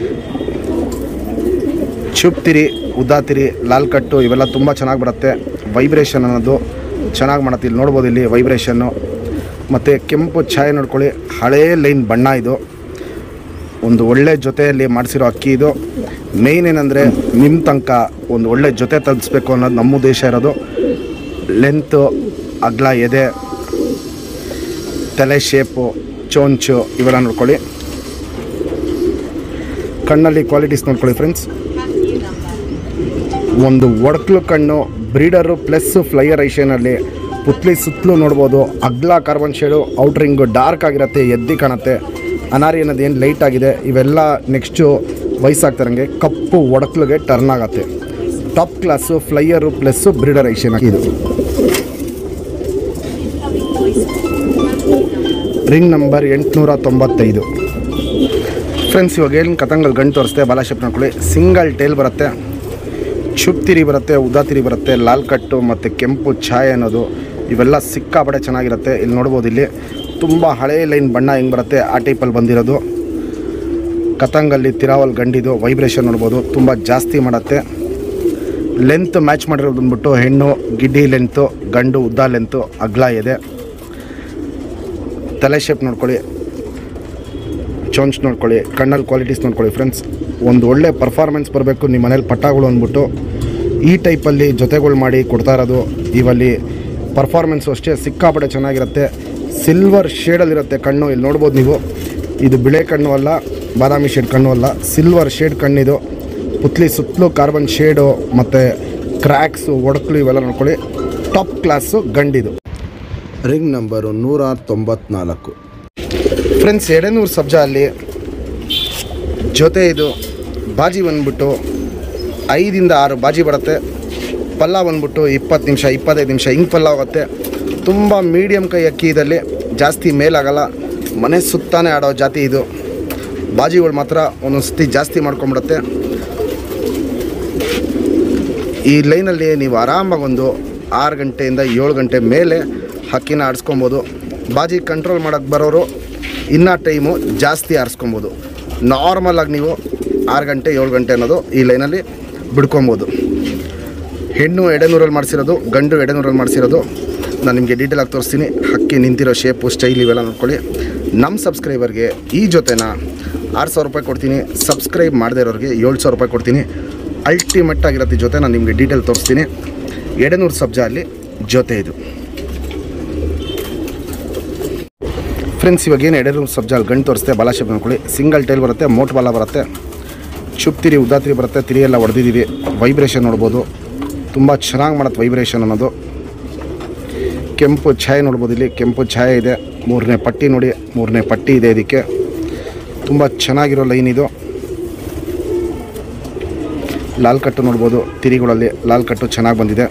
ಚುಪ್ತಿರಿ, ಉದ್ದಾತಿರಿ, ಲಾಲ್ ಕಟ್ಟು ಇವೆಲ್ಲ ತುಂಬ ಚೆನ್ನಾಗಿ ಬರುತ್ತೆ. ವೈಬ್ರೇಷನ್ ಅನ್ನೋದು ಚೆನ್ನಾಗಿ ಮಾಡುತ್ತೆ. ಇಲ್ಲಿ ನೋಡ್ಬೋದು, ಇಲ್ಲಿ ವೈಬ್ರೇಷನ್ನು ಮತ್ತು ಕೆಂಪು ಛಾಯೆ ನೋಡ್ಕೊಳ್ಳಿ. ಹಳೇ ಲೈನ್ ಬಣ್ಣ ಇದು. ಒಂದು ಒಳ್ಳೆ ಜೊತೆಯಲ್ಲಿ ಮಾಡಿಸಿರೋ ಅಕ್ಕಿ ಇದು. ಮೇಯ್ನ್ ಏನಂದರೆ ನಿಮ್ಮ ತನಕ ಒಂದು ಒಳ್ಳೆ ಜೊತೆ ತಲುಪಿಸ್ಬೇಕು ಅನ್ನೋದು ನಮ್ಮ ಉದ್ದೇಶ ಇರೋದು. ಲೆಂತು, ಅಗ್ಲ ಎದೆ, ತಲೆ ಶೇಪು, ಚೋಂಚು ಇವೆಲ್ಲ ನೋಡ್ಕೊಳ್ಳಿ. ಕಣ್ಣಲ್ಲಿ ಕ್ವಾಲಿಟೀಸ್ ನೋಡ್ಕೊಳ್ಳಿ ಫ್ರೆಂಡ್ಸ್. ಒಂದು ಒಡಕ್ಲು ಕಣ್ಣು, ಬ್ರೀಡರು ಪ್ಲಸ್ ಫ್ಲೈಯರ್ ಐಷನಲ್ಲಿ ಪುತ್ಲಿ ಸುತ್ತಲೂ ನೋಡ್ಬೋದು. ಅಗ್ಲ ಕಾರ್ಬನ್ ಶೇಡು, ಔಟ್ರಿಂಗು ಡಾರ್ಕ್ ಆಗಿರುತ್ತೆ, ಎದ್ದಿ ಕಾಣುತ್ತೆ. ಅನಾರಿ ಅನ್ನೋದು ಏನು ಲೈಟ್ ಆಗಿದೆ. ಇವೆಲ್ಲ ನೆಕ್ಸ್ಟು ವಯಸ್ಸಾಗ್ತಾರಂಗೆ ಕಪ್ಪು ಒಡಕ್ಲಿಗೆ ಟರ್ನ್ ಆಗುತ್ತೆ. Top class flyer plus breeder ಐಷನ್ ಇದು. ರಿಂಗ್ ನಂಬರ್ ಎಂಟುನೂರ ತೊಂಬತ್ತೈದು. ಫ್ರೆಂಡ್ಸ್, ಇವಾಗ ಏನು ಕತಂಗಲ್ಲಿ ಗಂಟು ತೋರಿಸ್ತೆ ಬಾಲ ಶೇಪ್ ನೋಡ್ಕೊಳ್ಳಿ. ಸಿಂಗಲ್ ಟೇಲ್ ಬರುತ್ತೆ, ಚುಪ್ತಿರಿ ಬರುತ್ತೆ, ಉದಾತಿರಿ ಬರುತ್ತೆ, ಲಾಲ್ ಕಟ್ಟು ಮತ್ತು ಕೆಂಪು ಛಾಯೆ ಅನ್ನೋದು ಇವೆಲ್ಲ ಸಿಕ್ಕಾಪಟ್ಟೆ ಚೆನ್ನಾಗಿರುತ್ತೆ. ಇಲ್ಲಿ ನೋಡ್ಬೋದು, ಇಲ್ಲಿ ತುಂಬ ಹಳೇ ಲೈನ್ ಬಣ್ಣ ಹೆಂಗೆ ಬರುತ್ತೆ ಆ ಟೈಪಲ್ಲಿ ಬಂದಿರೋದು. ಕತಂಗಲ್ಲಿ ತಿರಾವಲ್ ಗಂಡಿದು. ವೈಬ್ರೇಷನ್ ನೋಡ್ಬೋದು, ತುಂಬ ಜಾಸ್ತಿ ಮಾಡುತ್ತೆ. ಲೆಂತ್ ಮ್ಯಾಚ್ ಮಾಡಿರೋದು ಬಂದ್ಬಿಟ್ಟು ಹೆಣ್ಣು ಗಿಡ್ಡಿ ಲೆಂತು, ಗಂಡು ಉದ್ದ ಲೆಂತು, ಅಗ್ಲ ಇದೆ. ತಲೆ ಶೇಪ್ ನೋಡ್ಕೊಳ್ಳಿ, ಚೋಂಚ್ ನೋಡ್ಕೊಳ್ಳಿ, ಕಣ್ಣಲ್ಲಿ ಕ್ವಾಲಿಟೀಸ್ ನೋಡ್ಕೊಳ್ಳಿ ಫ್ರೆಂಡ್ಸ್. ಒಂದು ಒಳ್ಳೆ ಪರ್ಫಾರ್ಮೆನ್ಸ್ ಬರಬೇಕು ನಿಮ್ಮ ಮನೇಲಿ ಪಟ್ಟಾಗಳು ಅಂದ್ಬಿಟ್ಟು ಈ ಟೈಪಲ್ಲಿ ಜೊತೆಗಳು ಮಾಡಿ ಕೊಡ್ತಾ ಇರೋದು. ಇವಲ್ಲಿ ಪರ್ಫಾರ್ಮೆನ್ಸು ಅಷ್ಟೇ ಸಿಕ್ಕಾಪಟ್ಟೆ ಚೆನ್ನಾಗಿರುತ್ತೆ. ಸಿಲ್ವರ್ ಶೇಡಲ್ಲಿರುತ್ತೆ ಕಣ್ಣು. ಇಲ್ಲಿ ನೋಡ್ಬೋದು ನೀವು, ಇದು ಬಿಳೆ ಕಣ್ಣು ಅಲ್ಲ, ಬಾದಾಮಿ ಶೇಡ್ ಕಣ್ಣು ಅಲ್ಲ, ಸಿಲ್ವರ್ ಶೇಡ್ ಕಣ್ಣಿದು. ಪುತ್ಲಿ ಸುತ್ತಲೂ ಕಾರ್ಬನ್ ಶೇಡು ಮತ್ತು ಕ್ರ್ಯಾಕ್ಸು, ಒಡಕ್ಲು ಇವೆಲ್ಲ ನೋಡ್ಕೊಳ್ಳಿ. ಟಾಪ್ ಕ್ಲಾಸು ಗಂಡಿದು. ರಿಂಗ್ ನಂಬರು ನೂರ ತೊಂಬತ್ನಾಲ್ಕು. ಫ್ರೆಂಡ್ಸ್, ಎಡೆನೂರು ಸಬ್ಜಾ ಅಲ್ಲಿ ಜೊತೆ ಇದು. ಬಾಜಿ ಬಂದ್ಬಿಟ್ಟು ಐದಿಂದ ಆರು ಬಾಜಿ ಬರುತ್ತೆ. ಪಲ್ಲ ಬಂದ್ಬಿಟ್ಟು ಇಪ್ಪತ್ತು ನಿಮಿಷ ಇಪ್ಪತ್ತೈದು ನಿಮಿಷ ಹಿಂಗೆ ಪಲ್ಲ ಹೋಗುತ್ತೆ. ತುಂಬ ಮೀಡಿಯಮ್ ಕೈ ಅಕ್ಕಿ ಇದಲ್ಲಿ, ಜಾಸ್ತಿ ಮೇಲಾಗಲ್ಲ. ಮನೆ ಸುತ್ತಾನೆ ಆಡೋ ಜಾತಿ ಇದು. ಬಾಜಿಗಳು ಮಾತ್ರ ಒಂದೊಂದು ಸತಿ ಜಾಸ್ತಿ ಮಾಡ್ಕೊಂಬಿಡುತ್ತೆ. ಈ ಲೈನಲ್ಲಿ ನೀವು ಆರಾಮಾಗಿ ಒಂದು ಆರು ಗಂಟೆಯಿಂದ ಏಳು ಗಂಟೆ ಮೇಲೆ ಹಕ್ಕಿನ ಆಡಿಸ್ಕೊಬೋದು. ಬಾಜಿ ಕಂಟ್ರೋಲ್ ಮಾಡೋಕ್ಕೆ ಬರೋರು ಇನ್ನೂ ಟೈಮು ಜಾಸ್ತಿ ಆರಿಸ್ಕೊಬೋದು. ನಾರ್ಮಲಾಗಿ ನೀವು ಆರು ಗಂಟೆ ಏಳು ಗಂಟೆ ಅನ್ನೋದು ಈ ಲೈನಲ್ಲಿ ಬಿಡ್ಕೊಬೋದು. ಹೆಣ್ಣು ಎಡೆನೂರಲ್ಲಿ ಮಾಡಿಸಿರೋದು, ಗಂಡು ಎಡೆನೂರಲ್ಲಿ ಮಾಡಿಸಿರೋದು ನಾನು ನಿಮಗೆ ಡೀಟೇಲಾಗಿ ತೋರಿಸ್ತೀನಿ. ಹಕ್ಕಿ ನಿಂತಿರೋ ಶೇಪು ಸ್ಟೈಲ್ ಇವೆಲ್ಲ ನೋಡ್ಕೊಳ್ಳಿ. ನಮ್ಮ ಸಬ್ಸ್ಕ್ರೈಬರ್ಗೆ ಈ ಜೊತೆನ ಆರು ಸಾವಿರ ರೂಪಾಯಿ ಕೊಡ್ತೀನಿ. ಸಬ್ಸ್ಕ್ರೈಬ್ ಮಾಡದೇ ಇರೋರಿಗೆ ಏಳು ಸಾವಿರ ರೂಪಾಯಿ ಕೊಡ್ತೀನಿ. ಅಲ್ಟಿಮೇಟ್ ಆಗಿರುತ್ತೆ ಜೊತೆ. ನಾನು ನಿಮಗೆ ಡೀಟೇಲ್ ತೋರಿಸ್ತೀನಿ. ಎಡೆನೂರು ಸಬ್ಜಾ ಅಲ್ಲಿ ಜೊತೆ ಇದು. ಫ್ರೆಂಡ್ಸ್, ಇವಾಗ ಏನು ಎಡೆನೂರು ಸಬ್ಜಾ ಅಲ್ಲಿ ಗಂಟು ತೋರಿಸ್ತೆ ಬಾಲ ಶೇಪ್ ನೋಡ್ಕೊಳ್ಳಿ. ಸಿಂಗಲ್ ಟೈಲ್ ಬರುತ್ತೆ, ಮೋಟ್ ಬಾಲ ಬರುತ್ತೆ, ಚುಪ್ತಿರಿ ಉದ್ದಾತಿರಿ ಬರುತ್ತೆ, ತಿರಿ ಎಲ್ಲ ಹೊಡೆದಿದ್ದೀವಿ. ವೈಬ್ರೇಷನ್ ನೋಡ್ಬೋದು, ತುಂಬ ಚೆನ್ನಾಗಿ ಮಾಡುತ್ತೆ ವೈಬ್ರೇಷನ್ ಅನ್ನೋದು. ಕೆಂಪು ಛಾಯೆ ನೋಡ್ಬೋದು, ಇಲ್ಲಿ ಕೆಂಪು ಛಾಯೆ ಇದೆ. ಮೂರನೇ ಪಟ್ಟಿ ನೋಡಿ, ಮೂರನೇ ಪಟ್ಟಿ ಇದೆ. ಇದಕ್ಕೆ ತುಂಬ ಚೆನ್ನಾಗಿರೋ ಲೈನ್ ಇದು. ಲಾಲ್ ಕಟ್ಟು ನೋಡ್ಬೋದು, ತಿರಿಗಳಲ್ಲಿ ಲಾಲ್ ಕಟ್ಟು ಚೆನ್ನಾಗಿ ಬಂದಿದೆ.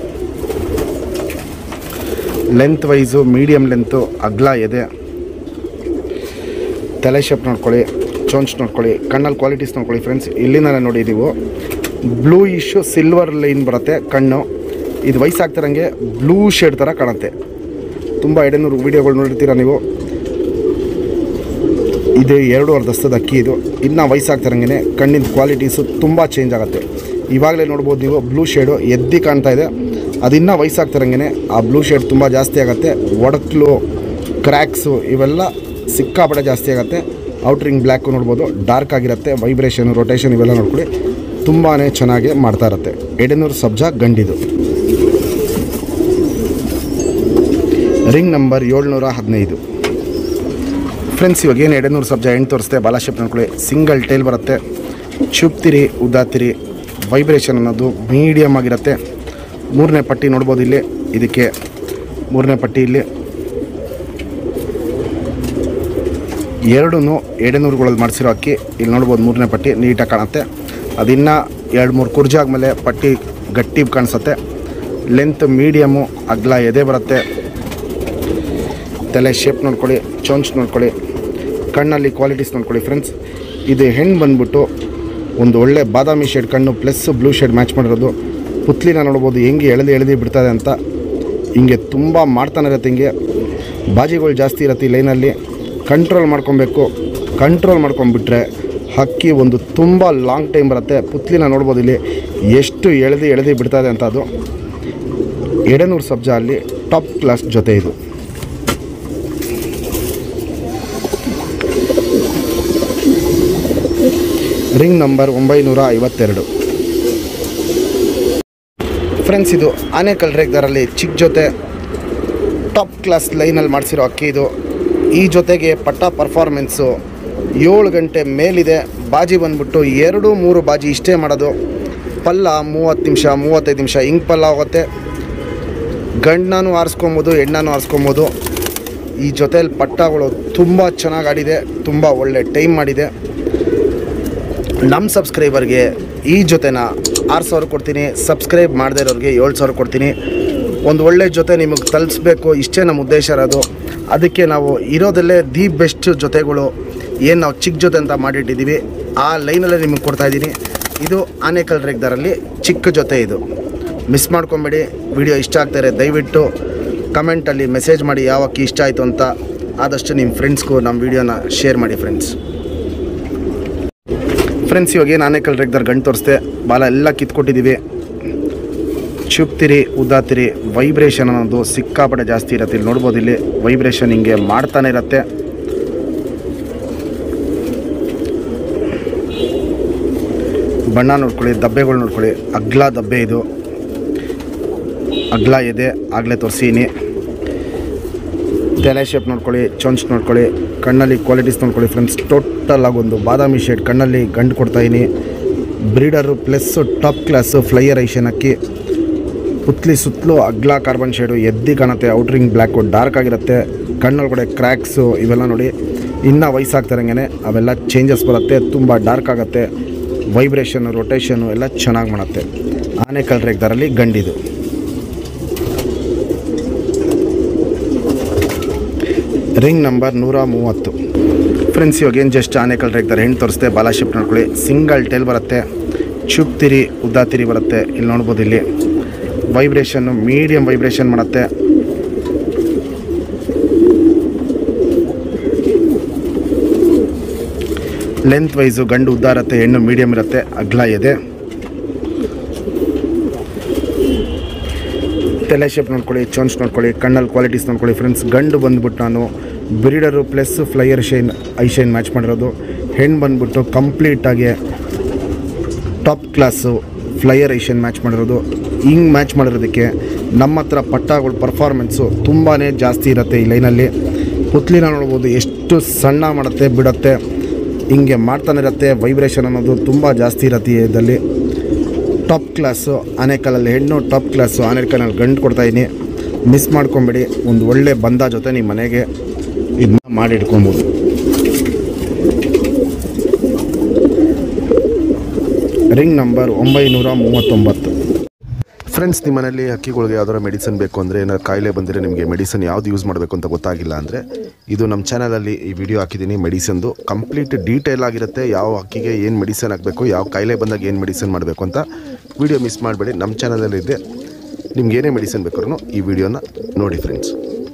ಲೆಂತ್ ವೈಸು ಮೀಡಿಯಮ್ ಲೆಂತು, ಅಗ್ಲ ಇದೆ. ತಲೆ ಶೇಪ್ ನೋಡ್ಕೊಳ್ಳಿ, ಚೋಂಚ್ ನೋಡ್ಕೊಳ್ಳಿ, ಕಣ್ಣಲ್ಲಿ ಕ್ವಾಲಿಟೀಸ್ ನೋಡ್ಕೊಳ್ಳಿ ಫ್ರೆಂಡ್ಸ್. ಇಲ್ಲಿಂದ ನೋಡಿದ್ದೀವಿ ಬ್ಲೂ ಇಶ್ಯು ಸಿಲ್ವರ್ ಲೈನ್ ಬರುತ್ತೆ ಕಣ್ಣು. ಇದು ವಯಸ್ಸಾಗ್ತಿರಂಗೆ ಬ್ಲೂ ಶೇಡ್ ಥರ ಕಾಣುತ್ತೆ. ತುಂಬ ಎಡೆನೂರು ವೀಡಿಯೋಗಳು ನೋಡಿರ್ತೀರ ನೀವು. ಇದು ಎರಡೂವರೆ ದಸ್ತದ ಅಕ್ಕಿ. ಇದು ಇನ್ನು ವಯಸ್ಸಾಗ್ತಿರಂಗೆ ಕಣ್ಣಿನ ಕ್ವಾಲಿಟೀಸು ತುಂಬ ಚೇಂಜ್ ಆಗುತ್ತೆ. ಇವಾಗಲೇ ನೋಡ್ಬೋದು ನೀವು ಬ್ಲೂ ಶೇಡು ಎದ್ದು ಕಾಣ್ತಾ ಇದೆ. ಅದಿನ್ನೂ ವಯಸ್ಸಾಗ್ತಿರಂಗೆ ಆ ಬ್ಲೂ ಶೇಡ್ ತುಂಬ ಜಾಸ್ತಿ ಆಗುತ್ತೆ. ಒಡಕ್ಲು, ಕ್ರ್ಯಾಕ್ಸು ಇವೆಲ್ಲ ಸಿಕ್ಕಾಪಟ್ಟೆ ಜಾಸ್ತಿ ಆಗುತ್ತೆ. ಔಟ್ರಿಂಗ್ ಬ್ಲ್ಯಾಕು ನೋಡ್ಬೋದು, ಡಾರ್ಕ್ ಆಗಿರುತ್ತೆ. ವೈಬ್ರೇಷನು, ರೊಟೇಷನ್ ಇವೆಲ್ಲ ನೋಡ್ಕೊಳ್ಳಿ, ತುಂಬಾ ಚೆನ್ನಾಗಿ ಮಾಡ್ತಾ ಇರುತ್ತೆ. ಎಡೆನೂರು ಸಬ್ಜಾ ಗಂಡಿದು. ರಿಂಗ್ ನಂಬರ್ ಏಳ್ನೂರ ಹದಿನೈದು ಫ್ರೆಂಡ್ಸ್. ಇವಾಗ ಏನು ಎಡೆನೂರು ಸಬ್ಜಾ ಎಂಟು ತೋರಿಸ್ತೆ. ಬಾಲಾಶೇಪ್ ನೋಡ್ಕೊಳ್ಳಿ, ಸಿಂಗಲ್ ಟೈಲ್ ಬರುತ್ತೆ. ಚುಪ್ತಿರಿ, ಉದ್ದಾತಿರಿ, ವೈಬ್ರೇಷನ್ ಅನ್ನೋದು ಮೀಡಿಯಮ್ ಆಗಿರುತ್ತೆ. ಮೂರನೇ ಪಟ್ಟಿ ನೋಡ್ಬೋದು ಇಲ್ಲಿ. ಇದಕ್ಕೆ ಮೂರನೇ ಪಟ್ಟಿ ಇಲ್ಲಿ ಎರಡೂ ಎಡೆನೂರುಗಳಲ್ಲಿ ಮಾಡಿಸಿರೋ ಅಕ್ಕಿ. ಇಲ್ಲಿ ನೋಡ್ಬೋದು ಮೂರನೇ ಪಟ್ಟಿ ನೀಟಾಗಿ ಕಾಣುತ್ತೆ. ಅದಿನ್ನು ಎರಡು ಮೂರು ಕುರ್ಜಿ ಆದಮೇಲೆ ಪಟ್ಟಿ ಗಟ್ಟಿ ಕಾಣಿಸುತ್ತೆ. ಲೆಂತ್ ಮೀಡಿಯಮು, ಅಗ್ಲ ಎದೆ ಬರುತ್ತೆ. ತಲೆ ಶೇಪ್ ನೋಡ್ಕೊಳ್ಳಿ, ಚೋಂಚ್ ನೋಡ್ಕೊಳ್ಳಿ, ಕಣ್ಣಲ್ಲಿ ಕ್ವಾಲಿಟೀಸ್ ನೋಡ್ಕೊಳ್ಳಿ ಫ್ರೆಂಡ್ಸ್. ಇದು ಹೆಣ್ಣು ಬಂದ್ಬಿಟ್ಟು ಒಂದು ಒಳ್ಳೆ ಬಾದಾಮಿ ಶೇಡ್ ಕಣ್ಣು ಪ್ಲಸ್ ಬ್ಲೂ ಶೇಡ್ ಮ್ಯಾಚ್ ಮಾಡಿರೋದು. ಪುತ್ಲಿನ ನೋಡ್ಬೋದು ಹೆಂಗೆ ಎಳೆದು ಎಳೆದು ಬಿಡ್ತದೆ ಅಂತ. ಹಿಂಗೆ ತುಂಬ ಮಾಡ್ತಾನೆ ಇರುತ್ತೆ. ಹಿಂಗೆ ಬಾಜಿಗಳು ಜಾಸ್ತಿ ಇರುತ್ತೆ ಈ ಲೈನಲ್ಲಿ. ಕಂಟ್ರೋಲ್ ಮಾಡ್ಕೊಬೇಕು. ಕಂಟ್ರೋಲ್ ಮಾಡ್ಕೊಂಬಿಟ್ರೆ ಹಕ್ಕಿ ಒಂದು ತುಂಬ ಲಾಂಗ್ ಟೈಮ್ ಬರುತ್ತೆ. ಪುತ್ಲಿನ ನೋಡ್ಬೋದು ಇಲ್ಲಿ ಎಷ್ಟು ಎಳೆದು ಎಳೆದು ಬಿಡ್ತದೆ ಅಂತ. ಅದು ಎಡೆನೂರು ಸಬ್ಜಾ ಅಲ್ಲಿ ಟಾಪ್ ಕ್ಲಾಸ್ ಜೊತೆ ಇದು. ರಿಂಗ್ ನಂಬರ್ ಒಂಬೈನೂರ ಐವತ್ತೆರಡು ಫ್ರೆಂಡ್ಸ್. ಇದು ಆನೇಕಲ್ ರೇಗ್ದಾರಲ್ಲಿ ಚಿಕ್ಕ ಜೊತೆ ಟಾಪ್ ಕ್ಲಾಸ್ ಲೈನಲ್ಲಿ ಮಾಡಿಸಿರೋ ಅಕ್ಕಿ ಇದು. ಈ ಜೊತೆಗೆ ಪಟ್ಟ ಪರ್ಫಾರ್ಮೆನ್ಸು ಏಳು ಗಂಟೆ ಮೇಲಿದೆ. ಬಾಜಿ ಬಂದ್ಬಿಟ್ಟು ಎರಡು ಮೂರು ಬಾಜಿ ಇಷ್ಟೇ ಮಾಡೋದು. ಪಲ್ಲ ಮೂವತ್ತು ನಿಮಿಷ ಮೂವತ್ತೈದು ನಿಮಿಷ ಹಿಂಗೆ ಪಲ್ಲ ಹೋಗುತ್ತೆ. ಗಂಡನೂ ಆರಿಸ್ಕೊಬೋದು, ಹೆಣ್ಣನೂ ಆರಿಸ್ಕೊಬೋದು. ಈ ಜೊತೆಯಲ್ಲಿ ಪಟ್ಟಗಳು ತುಂಬ ಚೆನ್ನಾಗಿ ಆಡಿದೆ, ತುಂಬ ಒಳ್ಳೆ ಟೈಮ್ ಮಾಡಿದೆ. ನಮ್ಮ ಸಬ್ಸ್ಕ್ರೈಬರ್ಗೆ ಈ ಜೊತೆನ ಆರು ಸಾವಿರ ಕೊಡ್ತೀನಿ. ಸಬ್ಸ್ಕ್ರೈಬ್ ಮಾಡದೇ ಇರೋರಿಗೆ ಏಳು ಸಾವಿರ ಕೊಡ್ತೀನಿ. ಒಂದು ಒಳ್ಳೆ ಜೊತೆ ನಿಮಗೆ ತಲುಪಿಸ್ಬೇಕು, ಇಷ್ಟೇ ನಮ್ಮ ಉದ್ದೇಶ ಇರೋದು. ಅದಕ್ಕೆ ನಾವು ಇರೋದಲ್ಲೇ ದಿ ಬೆಸ್ಟ್ ಜೊತೆಗಳು ಏನು ನಾವು ಚಿಕ್ಕ ಜೊತೆ ಅಂತ ಮಾಡಿಟ್ಟಿದ್ದೀವಿ ಆ ಲೈನಲ್ಲೇ ನಿಮಗೆ ಕೊಡ್ತಾಯಿದ್ದೀನಿ. ಇದು ಆನೇಕಲ್ ರೇಗ್ದಾರಲ್ಲಿ ಚಿಕ್ಕ ಜೊತೆ. ಇದು ಮಿಸ್ ಮಾಡ್ಕೊಬೇಡಿ. ವಿಡಿಯೋ ಇಷ್ಟ ಆಗ್ತಾರೆ ದಯವಿಟ್ಟು ಕಮೆಂಟಲ್ಲಿ ಮೆಸೇಜ್ ಮಾಡಿ ಯಾವ ಅಕ್ಕಿ ಇಷ್ಟ ಆಯಿತು ಅಂತ. ಆದಷ್ಟು ನಿಮ್ಮ ಫ್ರೆಂಡ್ಸ್ಗೂ ನಮ್ಮ ವಿಡಿಯೋನ ಶೇರ್ ಮಾಡಿ ಫ್ರೆಂಡ್ಸ್. ಫ್ರೆಂಡ್ಸ್ ಇವಾಗ ಏನು ಆನೇಕಲ್ ರೇಗ್ದಾರ್ ಗಂಟು ತೋರಿಸ್ದೆ. ಬಾಲ ಎಲ್ಲ ಕಿತ್ಕೊಟ್ಟಿದ್ದೀವಿ. ಚುಪ್ತಿರಿ, ಉದ್ದಾತಿರಿ, ವೈಬ್ರೇಷನ್ ಅನ್ನೋದು ಸಿಕ್ಕಾಪಟ್ಟೆ ಜಾಸ್ತಿ ಇರುತ್ತೆ. ಇಲ್ಲಿ ನೋಡ್ಬೋದು, ಇಲ್ಲಿ ವೈಬ್ರೇಷನ್ ಹಿಂಗೆ ಮಾಡ್ತಾನೆ ಇರುತ್ತೆ. ಬಣ್ಣ ನೋಡ್ಕೊಳ್ಳಿ, ದಬ್ಬೆಗಳು ನೋಡ್ಕೊಳ್ಳಿ, ಅಗ್ಲ ದಬ್ಬೆ ಇದು. ಅಗ್ಲ ಇದೆ, ಆಗಲೇ ತೋರಿಸೀನಿ. ತಲೆ ಶೇಪ್ ನೋಡ್ಕೊಳ್ಳಿ, ಚೊಂಚ್ ನೋಡ್ಕೊಳ್ಳಿ, ಕಣ್ಣಲ್ಲಿ ಕ್ವಾಲಿಟೀಸ್ ನೋಡ್ಕೊಳ್ಳಿ ಫ್ರೆಂಡ್ಸ್. ಟೋಟಲ್ ಆಗೊಂದು ಬಾದಾಮಿ ಶೇಡ್ ಕಣ್ಣಲ್ಲಿ ಗಂಟು ಕೊಡ್ತಾಯಿನಿ. Breeder plus top class flyer ಐಷನ್ ಅಕ್ಕಿ. ಪುತ್ಲಿ ಸುತ್ತಲೂ ಅಗ್ಲ ಕಾರ್ಬನ್ ಶೇಡು ಎದ್ದಿ ಕಾಣುತ್ತೆ. ಔಟ್ರಿಂಗ್ ಬ್ಲ್ಯಾಕು ಡಾರ್ಕ್ ಆಗಿರುತ್ತೆ. ಕಣ್ಣೊಳಗಡೆ ಕ್ರ್ಯಾಕ್ಸು ಇವೆಲ್ಲ ನೋಡಿ ಇನ್ನೂ ವಯಸ್ಸಾಗ್ತಾರಂಗೆ ಅವೆಲ್ಲ ಚೇಂಜಸ್ ಬರುತ್ತೆ. ತುಂಬ ಡಾರ್ಕ್ ಆಗುತ್ತೆ. ವೈಬ್ರೇಷನ್ನು, ರೊಟೇಷನ್ನು ಎಲ್ಲ ಚೆನ್ನಾಗಿ ಮಾಡುತ್ತೆ. ಆನೇಕಲ್ ರೇಗ್ದಾರಲ್ಲಿ ಗಂಡಿದು. ರಿಂಗ್ ನಂಬರ್ ನೂರ ಮೂವತ್ತು ಫ್ರೆಂಡ್ಸ್. ಇವಾಗ ಏನು ಜಸ್ಟ್ ಆನೇಕಲ್ ರೇಗ್ದಾರ ಹೆಣ್ಣು ತೋರಿಸ್ತೆ. ಬಾಲಾಶಿಪ್ ನೋಡ್ಕೊಳ್ಳಿ, ಸಿಂಗಲ್ ಟೇಲ್ ಬರುತ್ತೆ. ಚುಪ್ತಿರಿ, ಉದ್ದಾತಿರಿ ಬರುತ್ತೆ. ಇಲ್ಲಿ ನೋಡ್ಬೋದು, ಇಲ್ಲಿ ವೈಬ್ರೇಷನ್ನು ಮೀಡಿಯಮ್ ವೈಬ್ರೇಷನ್ ಮಾಡುತ್ತೆ. ಲೆಂತ್ ವೈಸು ಗಂಡು ಉದ್ದ ಇರುತ್ತೆ, ಹೆಣ್ಣು ಮೀಡಿಯಮ್ ಇರುತ್ತೆ, ಅಗ್ಲ ಇದೆ. ತಲೆ ಶೇಪ್ ನೋಡ್ಕೊಳ್ಳಿ, ಚೋನ್ಸ್ ನೋಡ್ಕೊಳ್ಳಿ, ಕಣ್ಣಲ್ಲಿ ಕ್ವಾಲಿಟೀಸ್ ನೋಡ್ಕೊಳ್ಳಿ ಫ್ರೆಂಡ್ಸ್. ಗಂಡು ಬಂದ್ಬಿಟ್ಟು ನಾನು breeder plus flyer shine eye shine match ಮಾಡಿರೋದು. ಹೆಣ್ಣು ಬಂದ್ಬಿಟ್ಟು ಕಂಪ್ಲೀಟಾಗಿ top class flyer eye shine match ಮಾಡಿರೋದು. ಹಿಂಗೆ ಮ್ಯಾಚ್ ಮಾಡಿರೋದಕ್ಕೆ ನಮ್ಮ ಹತ್ರ ಪಟ್ಟಗಳು ಪರ್ಫಾರ್ಮೆನ್ಸು ತುಂಬಾ ಜಾಸ್ತಿ ಇರುತ್ತೆ. ಈ ಲೈನಲ್ಲಿ ಪುತ್ಲಿನ ನೋಡ್ಬೋದು ಎಷ್ಟು ಸಣ್ಣ ಮಾಡುತ್ತೆ, ಬಿಡುತ್ತೆ, ಹಿಂಗೆ ಮಾಡ್ತಾನೆ ಇರುತ್ತೆ. ವೈಬ್ರೇಷನ್ ಅನ್ನೋದು ತುಂಬ ಜಾಸ್ತಿ ಇರುತ್ತೆ. ಇದರಲ್ಲಿ ಟಾಪ್ ಕ್ಲಾಸು ಆನೇಕಲಲ್ಲಿ ಹೆಣ್ಣು, ಟಾಪ್ ಕ್ಲಾಸು ಆನೇಕಲಲ್ಲಿ ಗಂಡು ಕೊಡ್ತಾಯಿದ್ದೀನಿ. ಮಿಸ್ ಮಾಡ್ಕೊಬೇಡಿ. ಒಂದು ಒಳ್ಳೆ ಬಂದ ಜೊತೆ ನಿಮ್ಮ ಮನೆಗೆ ಇದನ್ನ ಮಾಡಿ ಇಟ್ಕೊಬೋದು. ರಿಂಗ್ ನಂಬರ್ ಒಂಬೈನೂರ ಮೂವತ್ತೊಂಬತ್ತು. ಫ್ರೆಂಡ್ಸ್, ನಿಮ್ಮ ಮನೇಲಿ ಹಕ್ಕಿಗಳಿಗೆ ಯಾವ್ದಾರ ಮೆಡಿಸನ್ ಬೇಕು ಅಂದರೆ, ಏನಾದ್ರು ಕಾಯಿಲೆ ಬಂದರೆ ನಿಮಗೆ ಮೆಡಿಸನ್ ಯಾವ್ದು ಯೂಸ್ ಮಾಡಬೇಕು ಅಂತ ಗೊತ್ತಾಗಿಲ್ಲ ಅಂದರೆ, ಇದು ನಮ್ಮ ಚಾನಲಲ್ಲಿ ಈ ವಿಡಿಯೋ ಹಾಕಿದ್ದೀನಿ. ಮೆಡಿಸನ್ದು ಕಂಪ್ಲೀಟ್ ಡೀಟೇಲ್ ಆಗಿರುತ್ತೆ. ಯಾವ ಹಕ್ಕಿಗೆ ಏನು ಮೆಡಿಸನ್ ಹಾಕಬೇಕು, ಯಾವ ಕಾಯಿಲೆ ಬಂದಾಗ ಏನು ಮೆಡಿಸನ್ ಮಾಡಬೇಕು ಅಂತ ವಿಡಿಯೋ ಮಿಸ್ ಮಾಡಬೇಡಿ. ನಮ್ಮ ಚಾನಲಲ್ಲಿದೆ. ನಿಮ್ಗೆ ಏನೇ ಮೆಡಿಸನ್ ಬೇಕಾದ್ರೂ ಈ ವಿಡಿಯೋನ ನೋಡಿ ಫ್ರೆಂಡ್ಸ್.